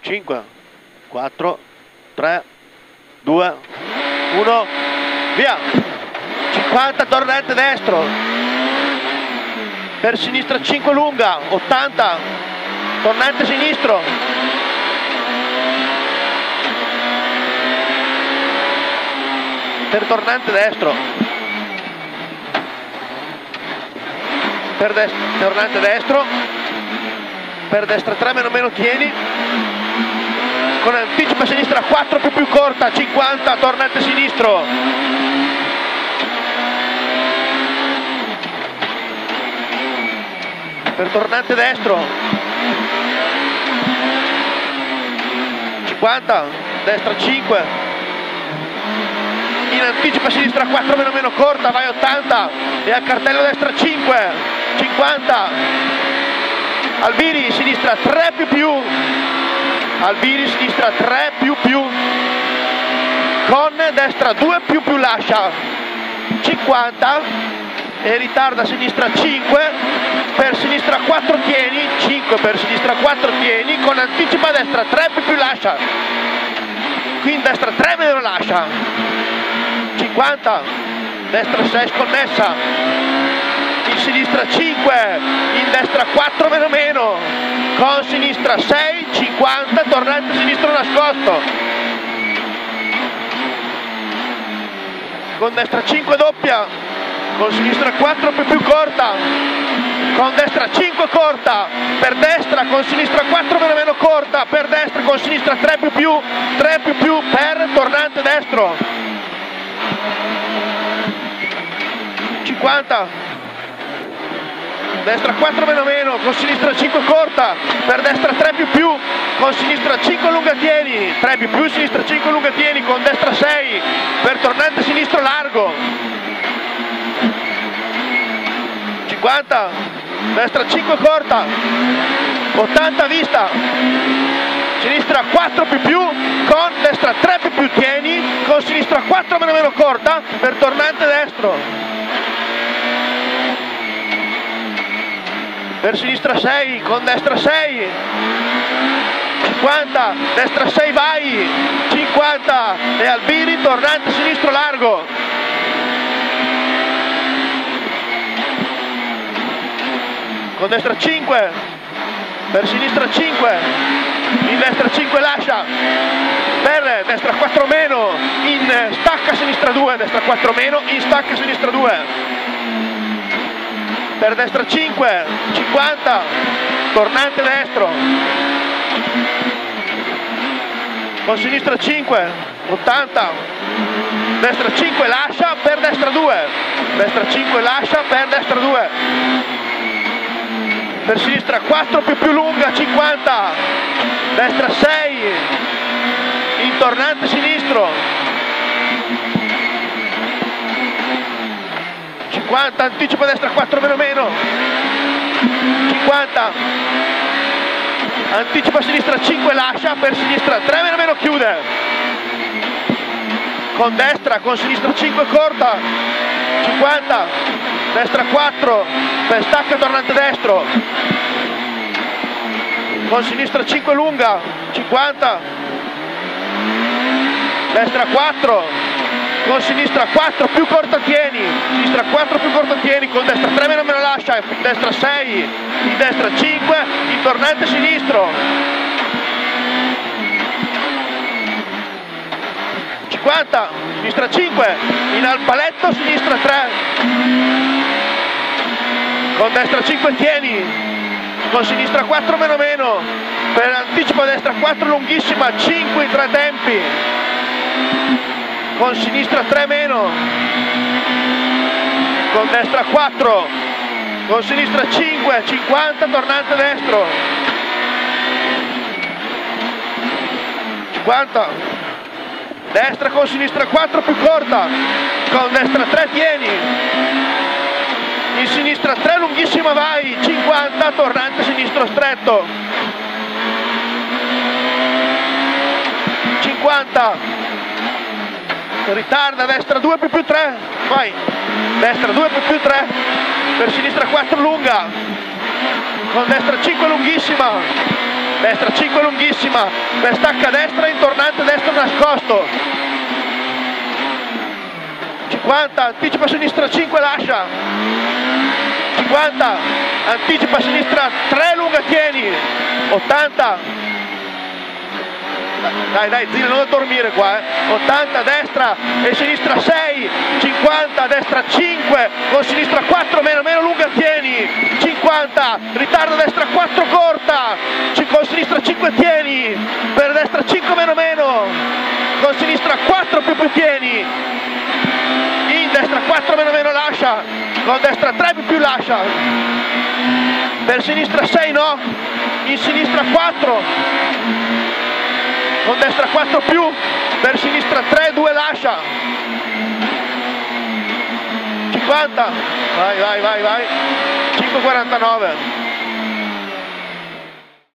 5, 4, 3, 2, 1, via. 50, tornante destro, per sinistra 5 lunga, 80, tornante sinistro, per tornante destro, per tornante destro, per destra 3 meno tieni, con anticipo a sinistra 4 più corta, 50, tornante sinistro, per tornante destro, 50, destra 5, in anticipo a sinistra 4 meno corta, vai 80 e al cartello destra 5, 50, Albiri sinistra 3 più, Albiri sinistra 3 più, con destra 2 più lascia, 50 e ritarda a sinistra 5, per sinistra 4 tieni, 5 per sinistra 4 tieni, con anticipo a destra 3 più lascia, qui in destra 3 meno lascia, 50, destra 6 sconnessa, in sinistra 5, in destra 4 meno, con sinistra 6, 50, tornante sinistro nascosto, con destra 5 doppia, con sinistra 4 più corta, con destra 5 corta, per destra con sinistra 4 meno corta, per destra con sinistra 3 più, per tornante destro, 50, destra 4 meno, con sinistra 5 corta, per destra 3 più, con sinistra 5 lunga tieni, 3 più, sinistra 5 lunga tieni, con destra 6, per tornante sinistro largo, 50, destra 5 corta, 80 vista, sinistra 4 più, con destra 3 più tieni, con sinistra 4 meno corta, per tornante destro, per sinistra 6, con destra 6, 50, destra 6 vai, 50 e Albiri tornante sinistro largo, con destra 5, per sinistra 5, in destra 5 lascia, per destra 4 meno, in stacca sinistra 2, destra 4 meno, in stacca sinistra 2, per destra 5, 50, tornante destro, con sinistra 5, 80, destra 5 lascia, per destra 2, destra 5 lascia, per destra 2, per sinistra 4 più lunga, 50, destra 6, in tornante sinistro, 50, anticipo destra 4 meno, 50, anticipo a sinistra 5 lascia, per sinistra 3 meno chiude, con destra, con sinistra 5 corta, 50, destra 4, per stacca tornante destro, con sinistra 5 lunga, 50, destra 4, con sinistra 4 più corta tieni, sinistra 4 più corta tieni, con destra 3 meno lascia, destra 6, in destra 5, in tornante sinistro, 50, sinistra 5, in al paletto, sinistra 3, con destra 5 tieni, con sinistra 4 meno, per anticipo a destra 4 lunghissima, 5 in 3 tempi, con sinistra 3 meno, con destra 4, con sinistra 5, 50, tornante destro, 50, destra con sinistra 4 più corta, con destra 3 tieni, in sinistra 3 lunghissima vai, 50, tornante sinistro stretto, 50, ritarda, destra 2 più 3, vai, destra 2 più 3, per sinistra 4 lunga, con destra 5 lunghissima, destra 5 lunghissima, per stacca destra, intornante destro nascosto, 50, anticipa sinistra 5, lascia, 50, anticipa sinistra 3, lunga tieni, 80, dai Zilli, non dormire qua, 80, destra e sinistra 6, 50, destra 5, con sinistra 4, meno, lunga tieni, 50, ritardo destra 4, corta, con sinistra 5 tieni, per destra 5, meno, con sinistra 4 più tieni, in destra 4, meno, lascia, con destra 3 più lascia, per sinistra 6 no, in sinistra 4, con destra 4 più, per sinistra 3, 2 lascia, 50, vai, 5,49.